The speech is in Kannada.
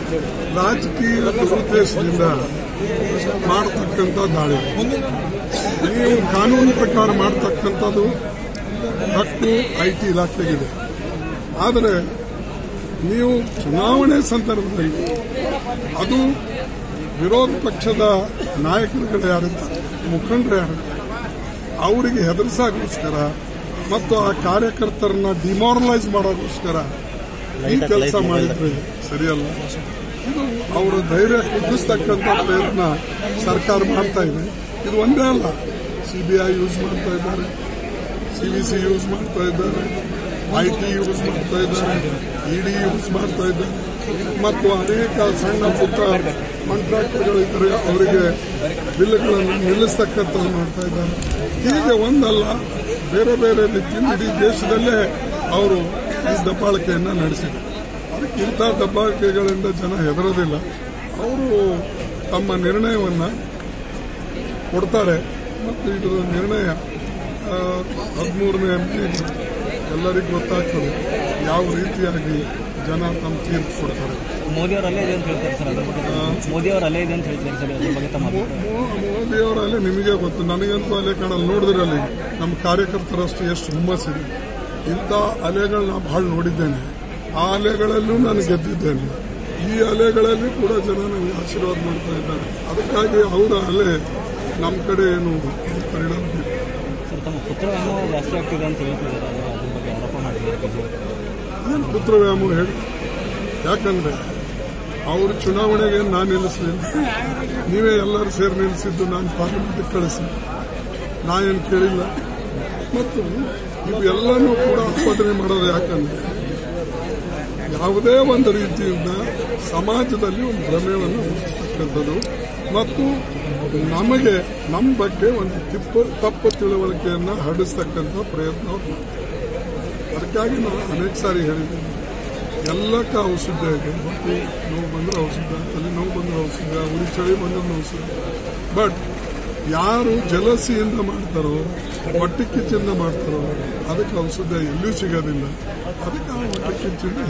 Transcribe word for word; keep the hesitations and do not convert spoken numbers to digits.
ರಾಜಕೀಯ ದುರುದ್ದೇಶದಿಂದ ಮಾಡತಕ್ಕಂಥ ದಾಳಿ. ನೀವು ಕಾನೂನು ಪ್ರಕಾರ ಮಾಡತಕ್ಕಂಥದ್ದು ಹಕ್ಕು ಐಟಿ ಇಲಾಖೆಗಿದೆ. ಆದರೆ ನೀವು ಚುನಾವಣೆ ಸಂದರ್ಭದಲ್ಲಿ ಅದು ವಿರೋಧ ಪಕ್ಷದ ನಾಯಕರುಗಳು ಯಾರಿದ್ದಾರೆ, ಮುಖಂಡರು ಯಾರಿದ್ದಾರೆ, ಅವರಿಗೆ ಹೆದರಿಸೋಕ್ಕೋಸ್ಕರ ಮತ್ತು ಆ ಕಾರ್ಯಕರ್ತರನ್ನ ಡಿಮಾರಲೈಸ್ ಮಾಡೋಕ್ಕೋಸ್ಕರ ಈ ಕೆಲಸ ಮಾಡಿದ್ರೆ ಸರಿಯಲ್ಲ. ಇದು ಅವರ ಧೈರ್ಯ ಕುಗ್ಗಿಸ್ತಕ್ಕಂಥ ಪ್ರಯತ್ನ ಸರ್ಕಾರ ಮಾಡ್ತಾ ಇದೆ. ಇದು ಒಂದೇ ಅಲ್ಲ, ಸಿಬಿಐ ಯೂಸ್ ಮಾಡ್ತಾ ಇದ್ದಾರೆ, ಸಿವಿಸಿ ಯೂಸ್ ಮಾಡ್ತಾ ಇದ್ದಾರೆ, ಐಟಿ ಯೂಸ್ ಮಾಡ್ತಾ ಇದ್ದಾರೆ, ಇಡಿ ಯೂಸ್ ಮಾಡ್ತಾ ಇದ್ದಾರೆ, ಮತ್ತು ಅನೇಕ ಸಣ್ಣ ಪುಟ್ಟ ಕಾಂಟ್ರಾಕ್ಟರ್ಗಳಿದ್ದರೆ ಅವರಿಗೆ ಬಿಲ್ಗಳನ್ನು ನಿಲ್ಲಿಸ್ತಕ್ಕಂಥದ್ದು ಮಾಡ್ತಾ ಇದ್ದಾರೆ. ಹೀಗೆ ಒಂದಲ್ಲ, ಬೇರೆ ಬೇರೆ ರೀತಿಯಿಂದ ಇಡೀ ದೇಶದಲ್ಲೇ ಅವರು ಈ ದಬ್ಬಾಳಿಕೆಯನ್ನು ನಡೆಸಿದ್ದಾರೆ. ಅದಕ್ಕಿಂತ ದಬ್ಬಾಳಿಕೆಗಳಿಂದ ಜನ ಹೆದರೋದಿಲ್ಲ. ಅವರು ತಮ್ಮ ನಿರ್ಣಯವನ್ನು ಕೊಡ್ತಾರೆ ಮತ್ತು ಇದರ ನಿರ್ಣಯ ಹದಿಮೂರನೇ ಮೇ ಎಲ್ಲರಿಗೂ ಗೊತ್ತಾಗ್ತದೆ ಯಾವ ರೀತಿಯಾಗಿ ಜನ ತಮ್ಮ ತೀರ್ಪು ಕೊಡ್ತಾರೆ. ಮೋದಿಯವರು ಅಲ್ಲೇ ಇದೆ ಅಂತ ಹೇಳ್ತಾರೆ ಸರ್. ಅದ್ರ ಬಗ್ಗೆ ಮೋದಿಯವರು ಅಲ್ಲೇ ಇದೆ ಅಂತ ಹೇಳ್ತಾರೆ ಸರ್. ಅದ್ರ ಬಗ್ಗೆ ತಮ್ಮ ಮೋದಿಯವರ ಅಲ್ಲೇ ನಿಮಗೆ ಗೊತ್ತು, ನನಗಂತೂ ಅಲೆ ಕಾಣಲ್ಲ. ನೋಡಿದ್ರೆ ಅಲ್ಲಿ ನಮ್ಮ ಕಾರ್ಯಕರ್ತರಷ್ಟು ಎಷ್ಟು ಹುಮ್ಮಸ್ಸಿದೆ. ಇಂಥ ಅಲೆಗಳನ್ನ ಬಹಳ ನೋಡಿದ್ದೇನೆ. ಆ ಅಲೆಗಳಲ್ಲೂ ನಾನು ಗೆದ್ದಿದ್ದೇನೆ. ಈ ಅಲೆಗಳಲ್ಲಿ ಕೂಡ ಜನ ನನಗೆ ಆಶೀರ್ವಾದ ಮಾಡ್ತಾ ಇದ್ದಾರೆ. ಅದಕ್ಕಾಗಿ ಅವರ ಅಲೆ ನಮ್ಮ ಕಡೆ ಏನು ಪರಿಣಾಮ ಬೀರಿದೆ. ಸರ್, ತಮ್ಮ ಪುತ್ರ ವ್ಯಾಮೋಹ ಜಾಸ್ತಿ ಆಗ್ತಿದೆ ಅಂತ ಹೇಳ್ತಿದ್ದಾರೆ. ಅದ್ರ ಬಗ್ಗೆ ಆರೋಪ ಮಾಡಿದ್ದಾರೆ. ಏನು ಪುತ್ರ ವ್ಯಾಮೋಹ ಹೇಳಿ? ಯಾಕಂದ್ರೆ ಅವರು ಚುನಾವಣೆಗೆ ನಾನು ನಿಲ್ಲಿಸಲಿಲ್ಲ, ನೀವೇ ಎಲ್ಲರೂ ಸೇರಿ ನಿಲ್ಲಿಸಿದ್ದು. ನಾನು ಪಾರ್ಲಿಮೆಂಟ್ಗೆ ಕಳಿಸಿ ನಾ ಏನು ಕೇಳಿಲ್ಲ. ಮತ್ತು ಇವು ಎಲ್ಲನೂ ಕೂಡ ಆಸ್ಪತ್ರೆ ಮಾಡೋದು ಯಾಕಂದ್ರೆ ಯಾವುದೇ ಒಂದು ರೀತಿಯಿಂದ ಸಮಾಜದಲ್ಲಿ ಒಂದು ಭ್ರಮೆಯನ್ನು ಹುಟ್ಟಿಸ್ತಕ್ಕಂಥದ್ದು ಮತ್ತು ನಮಗೆ ನಮ್ಮ ಬಗ್ಗೆ ಒಂದು ತಿಪ್ಪು ತಪ್ಪು ತಿಳುವಳಿಕೆಯನ್ನು ಹರಡಿಸ್ತಕ್ಕಂಥ ಪ್ರಯತ್ನ ಅವ್ರು ಮಾಡ್ತಾರೆ. ಅದಕ್ಕಾಗಿ ನಾವು ಅನೇಕ ಸಾರಿ ಹೇಳಿದ್ದೇವೆ, ಎಲ್ಲಕ್ಕ ಔಷಧ ಇದೆ. ಹೊಟ್ಟೆ ನೋವು ಬಂದ್ರೆ ಔಷಧ, ತಲೆ ನೋವು ಬಂದ್ರೆ ಔಷಧ, ಉರಿ ಚಳಿ ಬಂದ್ರೆ ಔಷಧ. ಬಟ್ ಯಾರು ಜಲಸಿಯಿಂದ ಮಾಡ್ತಾರೋ, ಹೊಟ್ಟೆ ಕಿಚ್ಚಿಂದ ಮಾಡ್ತಾರೋ ಅದಕ್ಕೆ ಔಷಧ ಎಲ್ಲೂ ಸಿಗೋದಿಲ್ಲ. ಅದಕ್ಕೆ ಆ ಹೊಟ್ಟೆ ಕಿಚ್ಚಿಂದ